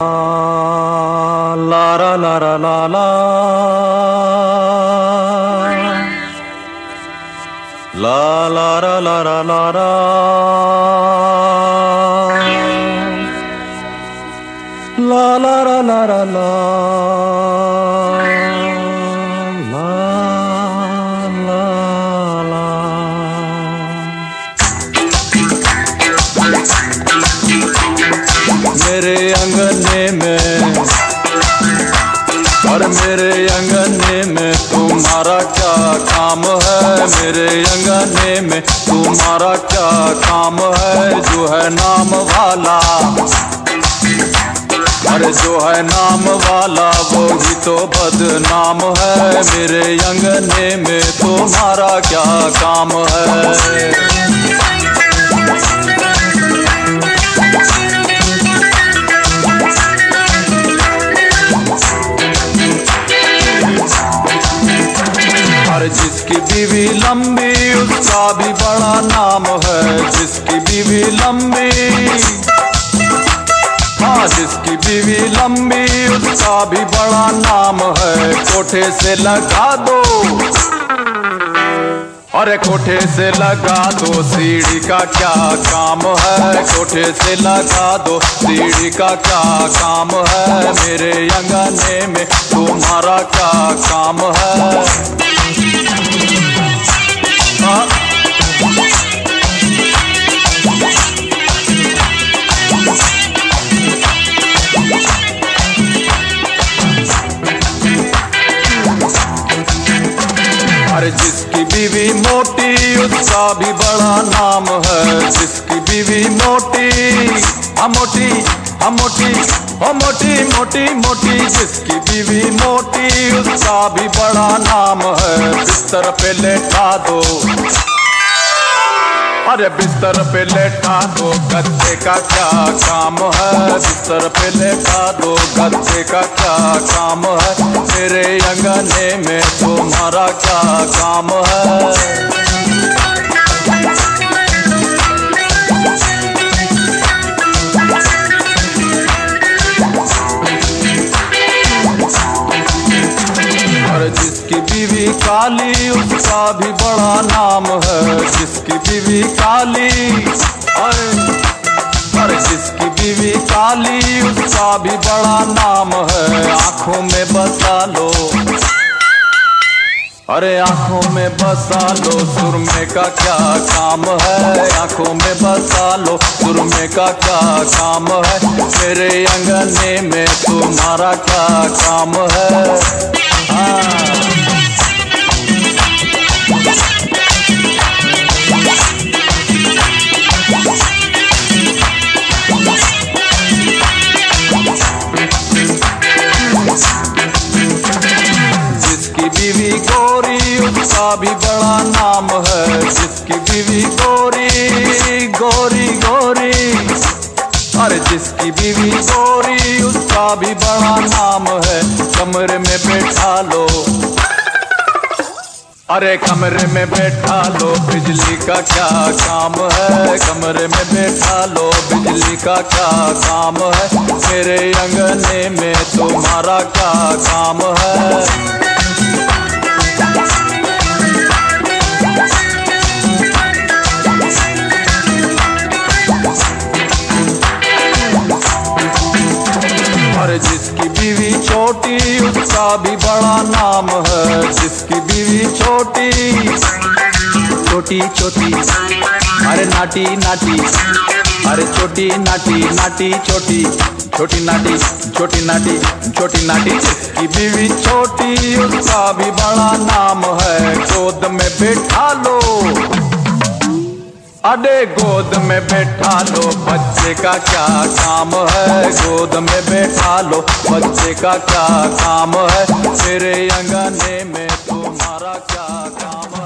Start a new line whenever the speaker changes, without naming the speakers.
ला ला ला ला ला ला ला ला ला ला ला ला ला ला ला ला ला ला ला मेरे अंगने में और मेरे अंगने में तुम्हारा क्या काम है। मेरे अंगने में तुम्हारा क्या काम है। जो है नाम वाला, अरे जो है नाम वाला वो ही तो बदनाम है। मेरे अंगने में तुम्हारा क्या काम है। जिसकी बीवी लंबी उसका भी बड़ा नाम है। जिसकी बीवी लंबी, हाँ जिसकी बीवी लंबी उसका भी बड़ा नाम है। कोठे से लगा दो, अरे कोठे से लगा दो सीढ़ी का क्या काम है। कोठे से लगा दो सीढ़ी का क्या काम है। मेरे अंगने में तुम्हारा क्या काम है। अरे जिसकी बीवी मोटी उसका भी बड़ा नाम है। जिसकी बीवी मोटी, मोटी मोटी मोटी मोटी मोटी, जिसकी बीवी मोटी उसका भी बड़ा नाम है। बिस्तर पे लेटा दो, अरे बिस्तर पे लेटा दो गद्दे का क्या काम है। बिस्तर पे लेटा दो गद्दे का क्या काम है। मेरे अंगने में तुम्हारा क्या काम है। जिसकी बीवी काली उसका भी बड़ा नाम है। जिसकी बीवी काली, अरे जिसकी बीवी काली उसका भी बड़ा नाम है। आंखों में बसा लो, अरे आंखों में बसा लो सुरमे का क्या काम है। आंखों में बसा लो सुरमे का क्या काम है। मेरे अंगने में तुम्हारा क्या काम है। जिसकी बीवी गोरी उसका भी बड़ा नाम है। जिसकी बीवी गोरी गोरी गोरी, अरे जिसकी बीवी गोरी उसका भी बड़ा नाम है। कमरे में बैठा लो, अरे कमरे में बैठा लो बिजली का क्या काम है। कमरे में बैठा लो बिजली का क्या काम है। मेरे अंगने में तुम्हारा क्या काम है। अरे जिसकी बीवी छोटी उसका भी बड़ा नाम है। जिसकी बीवी छोटी छोटी छोटी, अरे नाटी नाटी, अरे छोटी नाटी नाटी छोटी छोटी नाटी छोटी नाटी छोटी नाटी। जिसकी बीवी छोटी उसका भी बड़ा नाम है। गोद में बैठा लो, अरे गोद में बैठा लो बच्चे का क्या काम है। गोद में बैठा लो बच्चे का क्या काम है। मेरे अंगने में तुम्हारा क्या काम है।